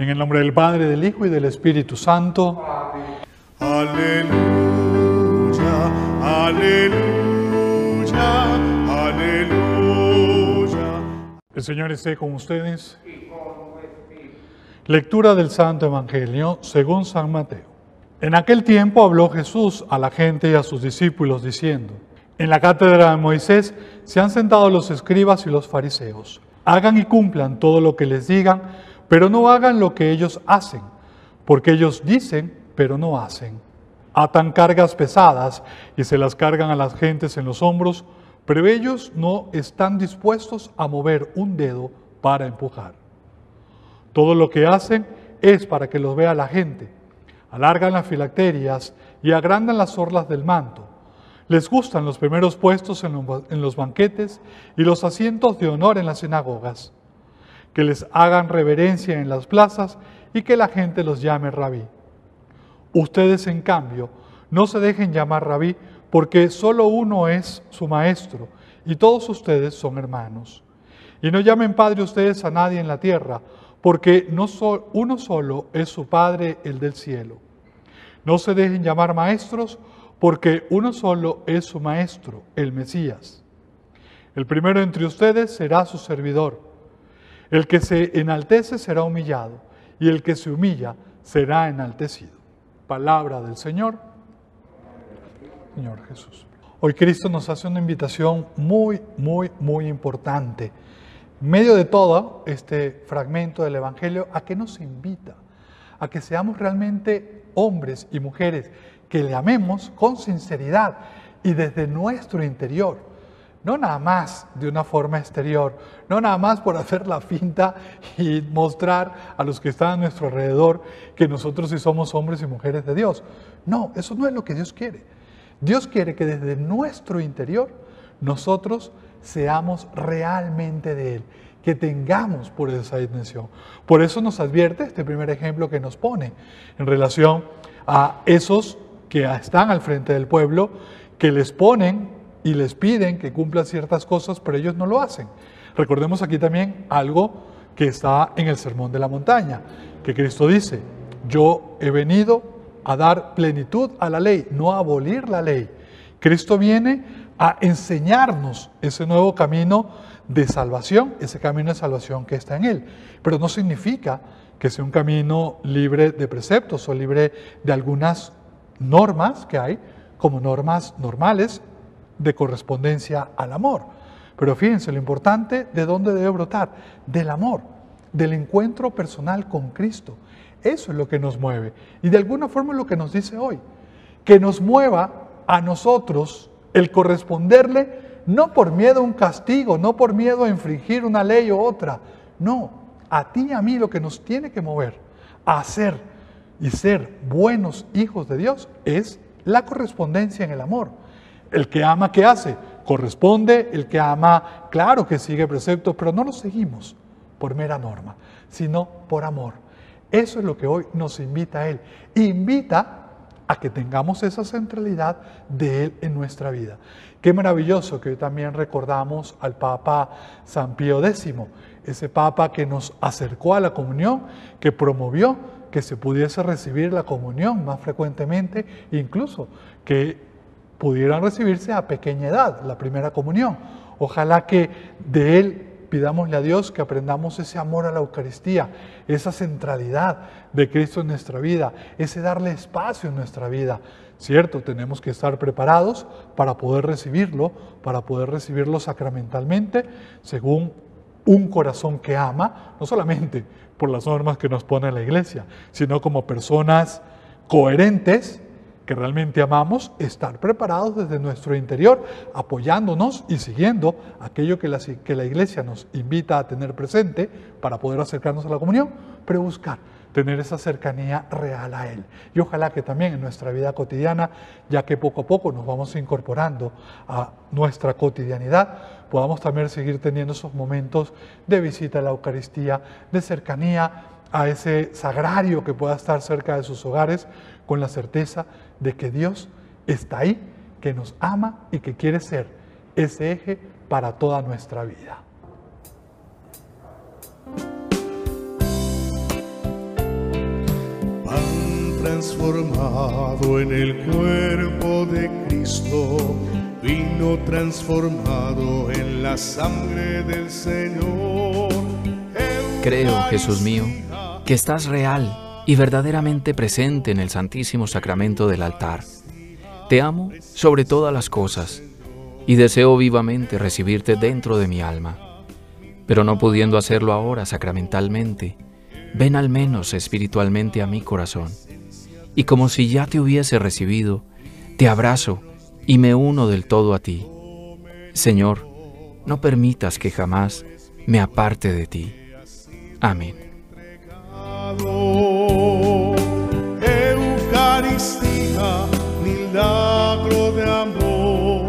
En el nombre del Padre, del Hijo y del Espíritu Santo. Aleluya, aleluya, aleluya. El Señor esté con ustedes. Lectura del Santo Evangelio según San Mateo. En aquel tiempo habló Jesús a la gente y a sus discípulos diciendo: en la cátedra de Moisés se han sentado los escribas y los fariseos. Hagan y cumplan todo lo que les digan, pero no hagan lo que ellos hacen, porque ellos dicen, pero no hacen. Atan cargas pesadas y se las cargan a las gentes en los hombros, pero ellos no están dispuestos a mover un dedo para empujar. Todo lo que hacen es para que los vea la gente. Alargan las filacterias y agrandan las orlas del manto. Les gustan los primeros puestos en los banquetes y los asientos de honor en las sinagogas. Que les hagan reverencia en las plazas y que la gente los llame rabí. Ustedes, en cambio, no se dejen llamar rabí, porque solo uno es su maestro y todos ustedes son hermanos. Y no llamen padre ustedes a nadie en la tierra, porque uno solo es su Padre, el del cielo. No se dejen llamar maestros, porque uno solo es su maestro, el Mesías. El primero entre ustedes será su servidor. El que se enaltece será humillado, y el que se humilla será enaltecido. Palabra del Señor. Señor Jesús. Hoy Cristo nos hace una invitación muy importante. En medio de todo este fragmento del Evangelio, ¿a qué nos invita? A que seamos realmente hombres y mujeres que le amemos con sinceridad y desde nuestro interior. No nada más de una forma exterior, no nada más por hacer la finta y mostrar a los que están a nuestro alrededor que nosotros sí somos hombres y mujeres de Dios. No, eso no es lo que Dios quiere. Dios quiere que desde nuestro interior nosotros seamos realmente de Él, que tengamos por esa dimensión. Por eso nos advierte este primer ejemplo que nos pone en relación a esos que están al frente del pueblo, que les ponen y les piden que cumplan ciertas cosas, pero ellos no lo hacen. Recordemos aquí también algo que está en el Sermón de la Montaña, que Cristo dice: yo he venido a dar plenitud a la ley, no a abolir la ley. Cristo viene a enseñarnos ese nuevo camino de salvación, ese camino de salvación que está en Él. Pero no significa que sea un camino libre de preceptos o libre de algunas normas que hay, como normas normales de correspondencia al amor. Pero fíjense lo importante, ¿de dónde debe brotar? Del amor, del encuentro personal con Cristo. Eso es lo que nos mueve. Y de alguna forma es lo que nos dice hoy. Que nos mueva a nosotros el corresponderle, no por miedo a un castigo, no por miedo a infringir una ley u otra. No, a ti y a mí lo que nos tiene que mover a hacer y ser buenos hijos de Dios es la correspondencia en el amor. El que ama, ¿qué hace? Corresponde. El que ama, claro que sigue preceptos, pero no los seguimos por mera norma, sino por amor. Eso es lo que hoy nos invita a Él. Invita a que tengamos esa centralidad de Él en nuestra vida. Qué maravilloso que hoy también recordamos al Papa San Pío X, ese Papa que nos acercó a la comunión, que promovió que se pudiese recibir la comunión más frecuentemente, incluso que pudieran recibirse a pequeña edad, la primera comunión. Ojalá que de Él pidámosle a Dios que aprendamos ese amor a la Eucaristía, esa centralidad de Cristo en nuestra vida, ese darle espacio en nuestra vida. Cierto, tenemos que estar preparados para poder recibirlo sacramentalmente, según un corazón que ama, no solamente por las normas que nos pone la Iglesia, sino como personas coherentes que realmente amamos, estar preparados desde nuestro interior, apoyándonos y siguiendo aquello que la Iglesia nos invita a tener presente para poder acercarnos a la comunión, pero buscar tener esa cercanía real a Él. Y ojalá que también en nuestra vida cotidiana, ya que poco a poco nos vamos incorporando a nuestra cotidianidad, podamos también seguir teniendo esos momentos de visita a la Eucaristía, de cercanía a ese sagrario que pueda estar cerca de sus hogares, con la certeza de que Dios está ahí, que nos ama y que quiere ser ese eje para toda nuestra vida. transformado en el cuerpo de Cristo, vino transformado en la sangre del Señor. Creo, Jesús mío, que estás real y verdaderamente presente en el Santísimo Sacramento del altar. Te amo sobre todas las cosas y deseo vivamente recibirte dentro de mi alma. Pero no pudiendo hacerlo ahora sacramentalmente, ven al menos espiritualmente a mi corazón. Y como si ya te hubiese recibido, te abrazo y me uno del todo a ti. Señor, no permitas que jamás me aparte de ti. Amén. Eucaristía, milagro de amor.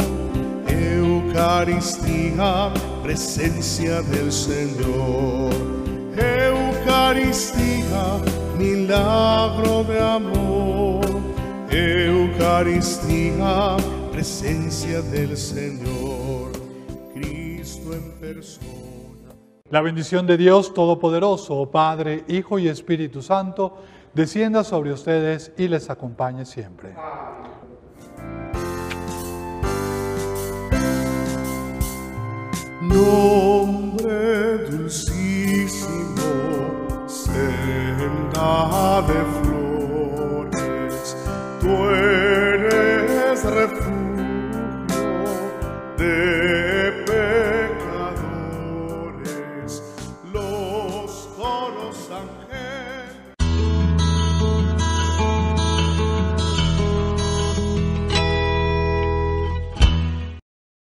Eucaristía, presencia del Señor. Eucaristía, milagro de amor. Eucaristía, presencia del Señor. Cristo en persona. La bendición de Dios Todopoderoso, Padre, Hijo y Espíritu Santo, descienda sobre ustedes y les acompañe siempre. Nombre dulcísimo, senda de flores, tú eres refugio de